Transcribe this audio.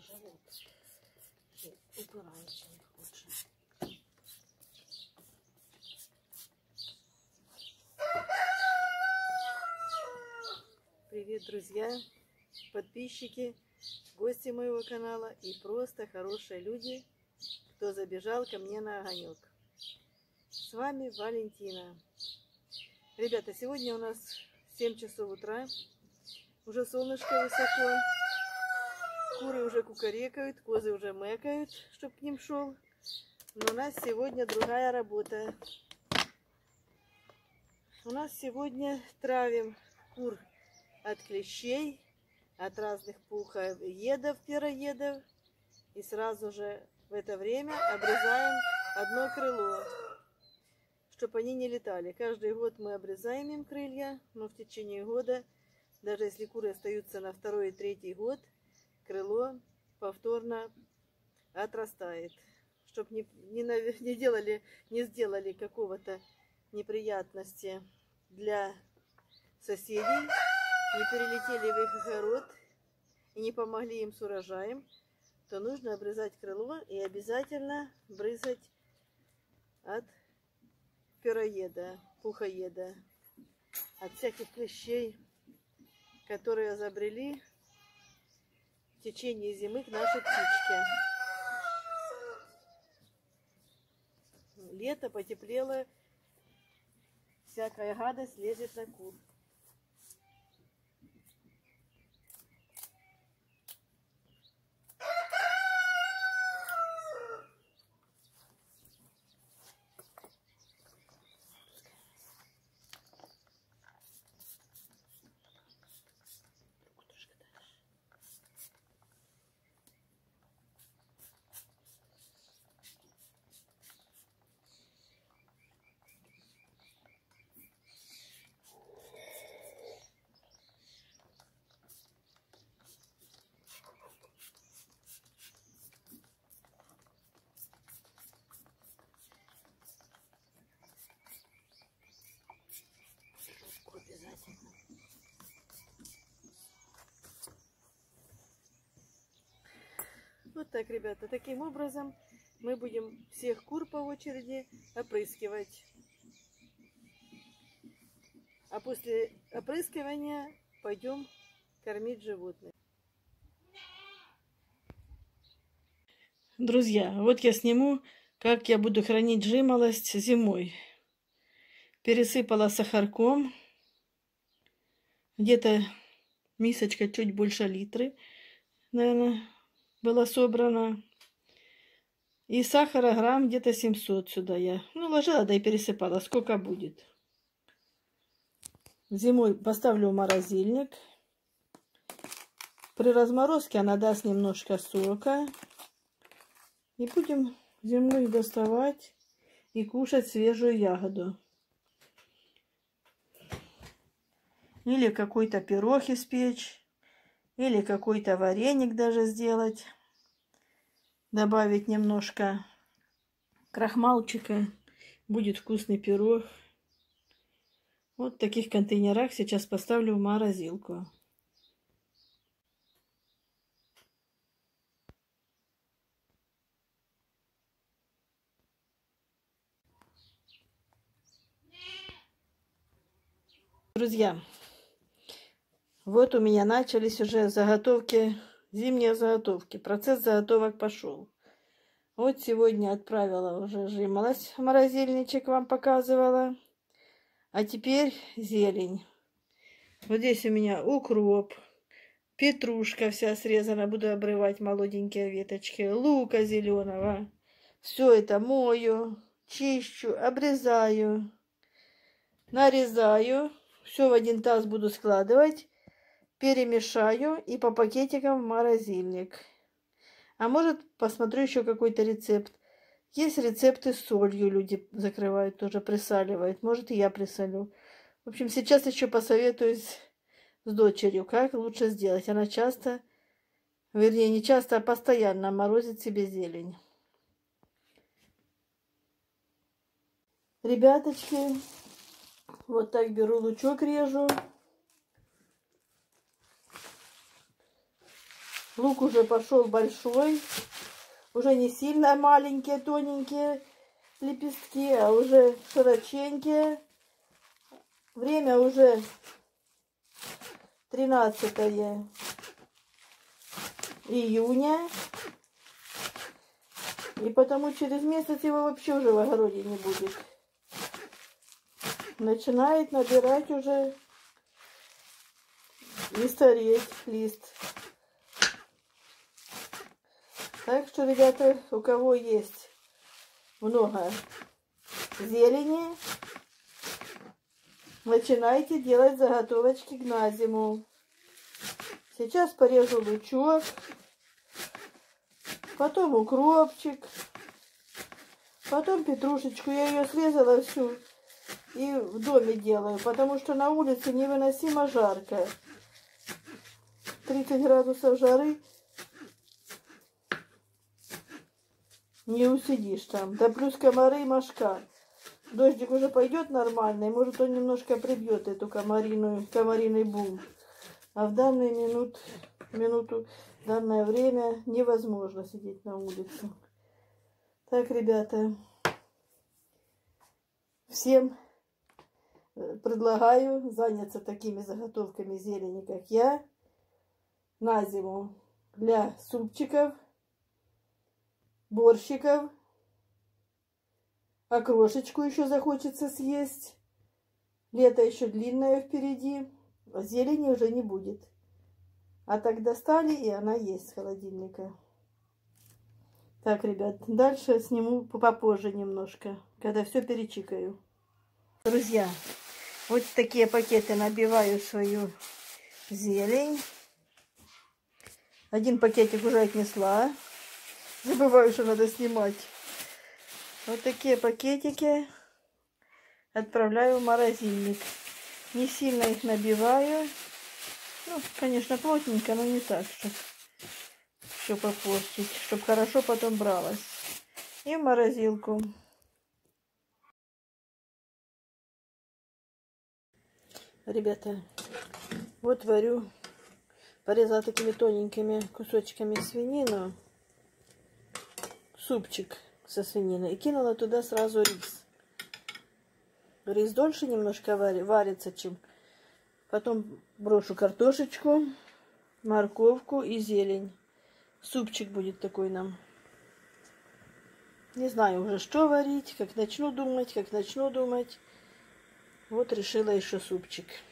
уже вот и убираемся лучше. Привет, друзья, подписчики, гости моего канала и просто хорошие люди, кто забежал ко мне на огонек. С вами Валентина. Ребята, сегодня у нас 7 часов утра, уже солнышко высоко, куры уже кукарекают, козы уже мэкают, чтоб к ним шел. Но у нас сегодня другая работа. У нас сегодня травим кур от клещей, от разных пухоедов, пероедов. И сразу же в это время обрезаем одно крыло, чтобы они не летали. Каждый год мы обрезаем им крылья, но в течение года, даже если куры остаются на второй и третий год, крыло повторно отрастает, чтобы не сделали какого-то неприятности для соседей, не перелетели в их огород и не помогли им с урожаем, то нужно обрезать крыло и обязательно брызгать от пероеда, пухоеда, от всяких клещей, которые забрели в течение зимы к нашей птичке. Лето потеплело, всякая гадость лезет на кур. Вот так, ребята, таким образом мы будем всех кур по очереди опрыскивать. А после опрыскивания пойдем кормить животных. Друзья, вот я сниму, как я буду хранить жимолость зимой. Пересыпала сахарком. Где-то мисочка чуть больше литра, наверное, была собрана. И сахара грамм где-то 700 сюда я. Ложила, да и пересыпала. Сколько будет. Зимой поставлю в морозильник. При разморозке она даст немножко сока. И будем зимой доставать и кушать свежую ягоду. Или какой-то пирог испечь. Или какой-то вареник даже сделать. Добавить немножко крахмалчика. Будет вкусный пирог. Вот в таких контейнерах сейчас поставлю в морозилку. Друзья, вот у меня начались уже заготовки, зимние заготовки. Процесс заготовок пошел. Вот сегодня отправила уже жимолость в морозильничек, вам показывала. А теперь зелень. Вот здесь у меня укроп, петрушка вся срезана, буду обрывать молоденькие веточки, лука зеленого. Все это мою, чищу, обрезаю, нарезаю. Все в один таз буду складывать, перемешаю и по пакетикам в морозильник. А может, посмотрю еще какой-то рецепт. Есть рецепты с солью, люди закрывают, тоже присаливают. Может, и я присолю. В общем, сейчас еще посоветуюсь с дочерью, как лучше сделать. Она часто, вернее, не часто, а постоянно морозит себе зелень. Ребяточки, вот так беру лучок, режу. Лук уже пошел большой. Уже не сильно маленькие, тоненькие лепестки, а уже широченькие. Время уже 13 июня. И потому через месяц его вообще уже в огороде не будет. Начинает набирать уже и стареть лист. Так что, ребята, у кого есть много зелени, начинайте делать заготовочки на зиму. Сейчас порежу лучок, потом укропчик, потом петрушечку. Я ее срезала всю и в доме делаю, потому что на улице невыносимо жарко. 30 градусов жары. Не усидишь там. Да плюс комары и мошка. Дождик уже пойдет нормальный. Может, он немножко прибьет эту комариный бум. А в данную минуту, в данное время невозможно сидеть на улице. Так, ребята, всем предлагаю заняться такими заготовками зелени, как я, на зиму для супчиков, борщиков, окрошечку еще захочется съесть. Лето еще длинное впереди, а зелени уже не будет. А так достали, и она есть с холодильника. Так, ребят, дальше сниму попозже немножко, когда все перечикаю. Друзья, вот такие пакеты набиваю свою зелень. Один пакетик уже отнесла. Забываю, что надо снимать. Вот такие пакетики отправляю в морозильник. Не сильно их набиваю. Ну, конечно, плотненько, но не так, чтобы все попортить, чтобы хорошо потом бралось. И в морозилку. Ребята, вот варю, порезала такими тоненькими кусочками свинину, супчик со свининой, и кинула туда сразу рис. Рис дольше немножко варится, чем... Потом брошу картошечку, морковку и зелень. Супчик будет такой нам. Не знаю уже, что варить, как начну думать. Вот решила еще супчик.